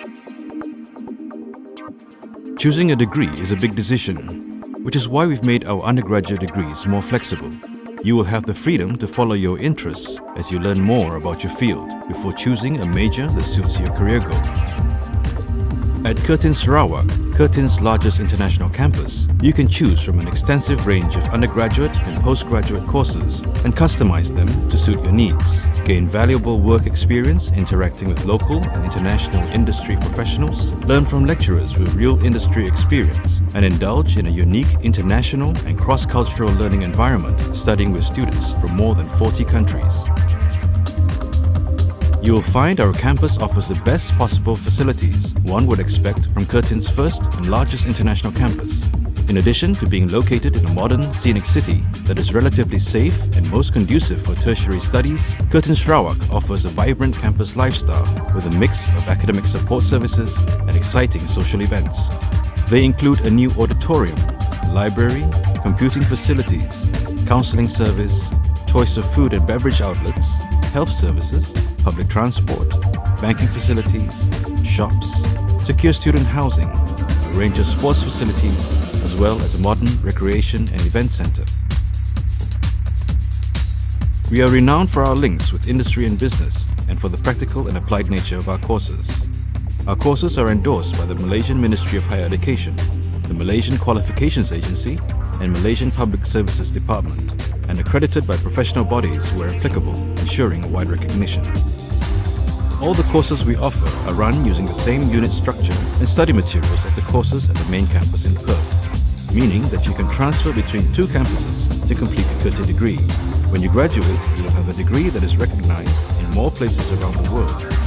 Choosing a degree is a big decision, which is why we've made our undergraduate degrees more flexible. You will have the freedom to follow your interests as you learn more about your field before choosing a major that suits your career goal. At Curtin Sarawak, Curtin's largest international campus, you can choose from an extensive range of undergraduate and postgraduate courses and customize them to suit your needs. Gain valuable work experience interacting with local and international industry professionals, learn from lecturers with real industry experience, and indulge in a unique international and cross-cultural learning environment, studying with students from more than 40 countries. You will find our campus offers the best possible facilities one would expect from Curtin's first and largest international campus. In addition to being located in a modern, scenic city that is relatively safe and most conducive for tertiary studies, Curtin Sarawak offers a vibrant campus lifestyle with a mix of academic support services and exciting social events. They include a new auditorium, library, computing facilities, counseling service, choice of food and beverage outlets, health services, public transport, banking facilities, shops, secure student housing, a range of sports facilities, as well as a modern recreation and event center. We are renowned for our links with industry and business and for the practical and applied nature of our courses. Our courses are endorsed by the Malaysian Ministry of Higher Education, the Malaysian Qualifications Agency, and Malaysian Public Services Department, and accredited by professional bodies where applicable, ensuring wide recognition. All the courses we offer are run using the same unit structure and study materials as the courses at the main campus in Perth, meaning that you can transfer between two campuses to complete a Curtin degree. When you graduate, you will have a degree that is recognized in more places around the world.